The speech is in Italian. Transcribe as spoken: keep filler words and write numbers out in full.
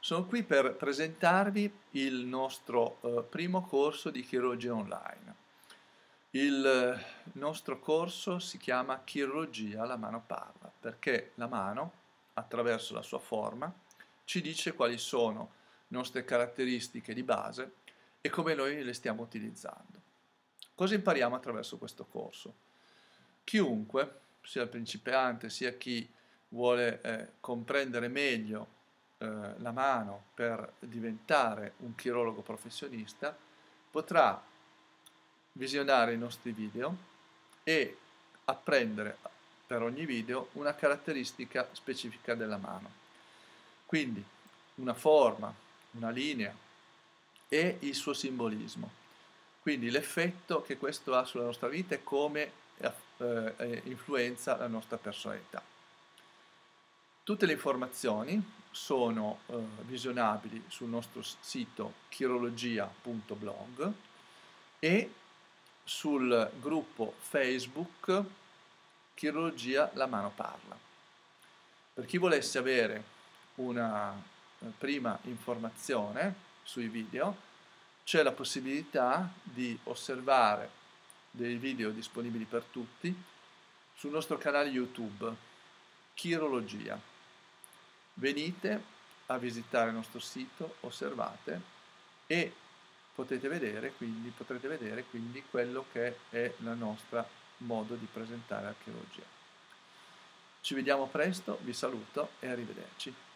Sono qui per presentarvi il nostro eh, primo corso di chirurgia online. Il eh, nostro corso si chiama Chirurgia, la mano parla, perché la mano, attraverso la sua forma, ci dice quali sono le nostre caratteristiche di base e come noi le stiamo utilizzando. Cosa impariamo attraverso questo corso? Chiunque, sia il principiante sia chi vuole eh, comprendere meglio eh, la mano per diventare un chirurgo professionista, potrà visionare i nostri video e apprendere per ogni video una caratteristica specifica della mano. Quindi una forma, una linea e il suo simbolismo. Quindi l'effetto che questo ha sulla nostra vita e come eh, influenza la nostra personalità. Tutte le informazioni sono eh, visionabili sul nostro sito chirologia punto blog e sul gruppo Facebook Chirurgia la mano parla. Per chi volesse avere una eh, prima informazione sui video, c'è la possibilità di osservare dei video disponibili per tutti sul nostro canale YouTube Chirologia. Venite a visitare il nostro sito, osservate e potete vedere quindi, potrete vedere quindi quello che è il nostro modo di presentare la chirurgia. Ci vediamo presto, vi saluto e arrivederci.